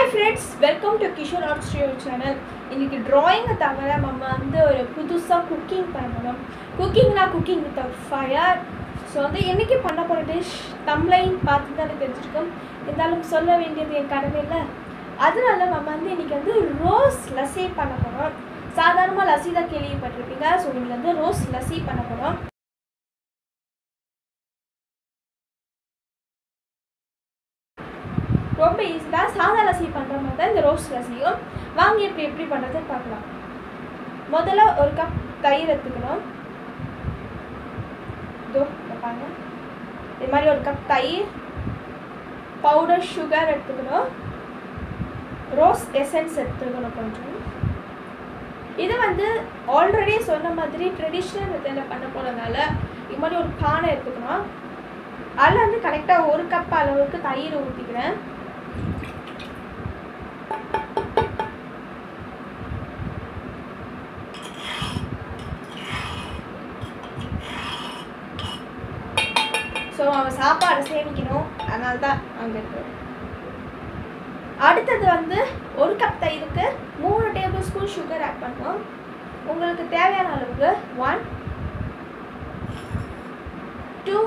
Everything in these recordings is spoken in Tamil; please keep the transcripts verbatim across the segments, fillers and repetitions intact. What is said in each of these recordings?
friends, welcome to Kishor channel. இன்னைக்கு drawing தவிர நம்ம வந்து ஒரு புதுசா cooking பண்ணணும். Cookingனா cooking without fire. ஸோ வந்து இன்னைக்கு பண்ண போகிற டிஷ் தம்ப்லைன் பார்த்து தான் தெரிஞ்சிருக்கோம். இருந்தாலும் சொல்ல வேண்டியது என் கடமை இல்லை. அதனால நம்ம வந்து இன்னைக்கு வந்து ரோஸ் லஸ்ஸி பண்ண போகிறோம். சாதாரணமாக லஸ்ஸி தான் கேள்விப்பட்டிருப்பீங்க. ஸோ இன்னைக்கு வந்து ரோஸ் லஸ்ஸி பண்ண போகிறோம். ரொம்ப ஈஸி தான். சாதா லஸ்ஸி பண்ணுற மாதிரி தான் இந்த ரோஸ் லஸ்ஸியும். வாங்கி எப்படி எப்படி பண்ணுறது பார்க்கலாம். முதல்ல ஒரு கப் தயிர் எடுத்துக்கணும். இதோ பாருங்க, இது மாதிரி ஒரு கப் தயிர், பவுடர் சுகர் எடுத்துக்கணும், ரோஸ் எசன்ஸ் எடுத்துக்கணும் கொஞ்சம். இது வந்து ஆல்ரெடி சொன்ன மாதிரி ட்ரெடிஷ்னல் மெத்தடில் பண்ண போகிறதுனால இது மாதிரி ஒரு பானை எடுத்துக்கணும். அதில் வந்து கரெக்டாக ஒரு கப் அளவுக்கு தயிர் ஊற்றிக்கிறேன். ஸோ அவன் சாப்பாடு சேமிக்கணும், அதனால தான் அங்கே இருக்கு. அடுத்தது வந்து ஒரு கப் தயிருக்கு மூணு டேபிள் ஸ்பூன் சுகர் ஆட் பண்ணுவோம். உங்களுக்கு தேவையான அளவுக்கு ஒன் டூ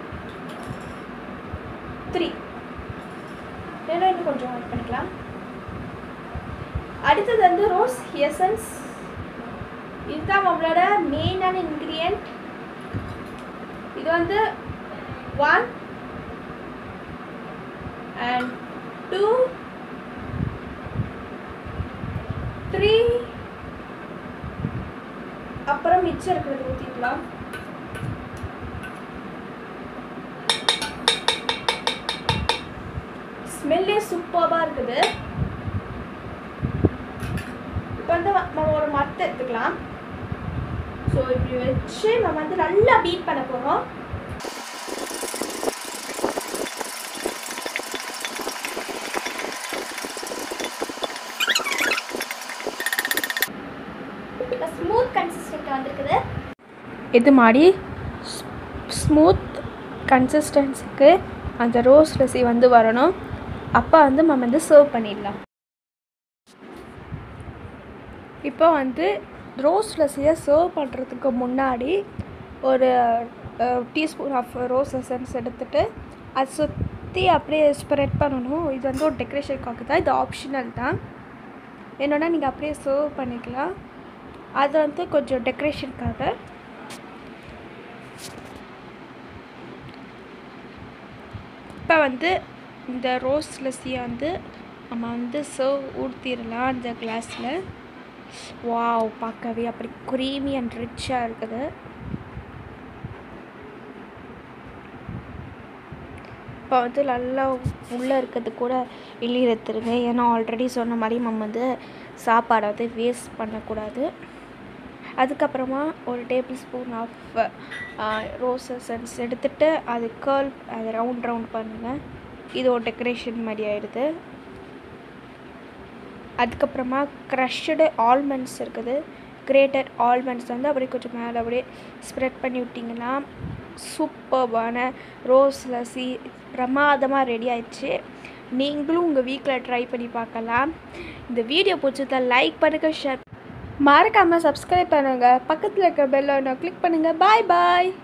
த்ரீ ரெண்டும் இன்னும் கொஞ்சம் ஆட் பண்ணிக்கலாம். அடுத்தது வந்து ரோஸ் எசன்ஸ். இதுதான் நம்மளோட மெயினான இன்க்ரீடியன்ட். இது வந்து ஒன் அண்ட் டூ த்ரீ அப்புறம் மிச்சம் இருக்கிறது ஊற்றிக்கலாம். ஸ்மெல்லே சூப்பராக இருக்குது. இப்போ வந்து நம்ம ஒரு மத்தை எடுத்துக்கலாம். ஸோ இப்படி வச்சு நம்ம வந்து நல்லா பீட் பண்ண போகிறோம். ஸ்மூத் கன்சிஸ்டன்ட் வந்திருக்குது. இது மாதிரி ஸ்மூத் கன்சிஸ்டன்சிக்கு அந்த ரோஸ் லஸ்ஸி வந்து வரணும். அப்போ வந்து நம்ம வந்து சர்வ் பண்ணிடலாம். இப்போ வந்து ரோஸ் லஸ்ஸியை சர்வ் பண்ணுறதுக்கு முன்னாடி ஒரு டீஸ்பூன் ஆஃப் ரோஸ் எசன்ஸ் எடுத்துகிட்டு அதை சுற்றி அப்படியே ஸ்ப்ரெட் பண்ணணும். இது வந்து ஒரு டெக்கரேஷனுக்காக தான், இது ஆப்ஷனல் தான். என்னென்னா நீங்கள் அப்படியே சர்வ் பண்ணிக்கலாம். அது வந்து கொஞ்சம் டெக்கரேஷனுக்காக. இப்போ வந்து இந்த ரோஸ் லஸ்ஸியை வந்து நம்ம வந்து சர்வ் ஊற்றிடலாம் அந்த கிளாஸில். வாவ், பார்க்கவே அப்படி க்ரீமி அண்ட் ரிச்சாக இருக்குது. இப்போ வந்து நல்லா உள்ளே இருக்கிறது கூட வெளியே எடுத்துருங்க. ஏன்னா ஆல்ரெடி சொன்ன மாதிரி நம்ம வந்து சாப்பாடை வந்து வேஸ்ட் பண்ணக்கூடாது. அதுக்கப்புறமா ஒரு tablespoon of rose essence எடுத்துகிட்டு அது கேர்ள் அது ரவுண்ட் ரவுண்ட் பண்ணுங்கள். இது ஒரு டெக்கரேஷன் மாதிரி ஆகிடுது. அதுக்கப்புறமா க்ரஷ்டு ஆல்மண்ட்ஸ் இருக்குது, கிரேட்டட் ஆல்மண்ட்ஸ் வந்து அப்படியே கொஞ்சம் மேலே அப்படியே ஸ்ப்ரெட் பண்ணி விட்டிங்கன்னா சூப்பர்பான ரோஸ் லஸ்ஸி பிரமாதமாக ரெடி ஆயிடுச்சு. நீங்களும் உங்கள் வீட்டில் ட்ரை பண்ணி பார்க்கலாம். இந்த வீடியோ பிடிச்சதா லைக் பண்ணுங்கள், ஷேர் மறக்காமல் சப்ஸ்கிரைப் பண்ணுங்கள். பக்கத்தில் இருக்க பெல் ஐகானை கிளிக் பண்ணுங்கள். பாய் பாய்.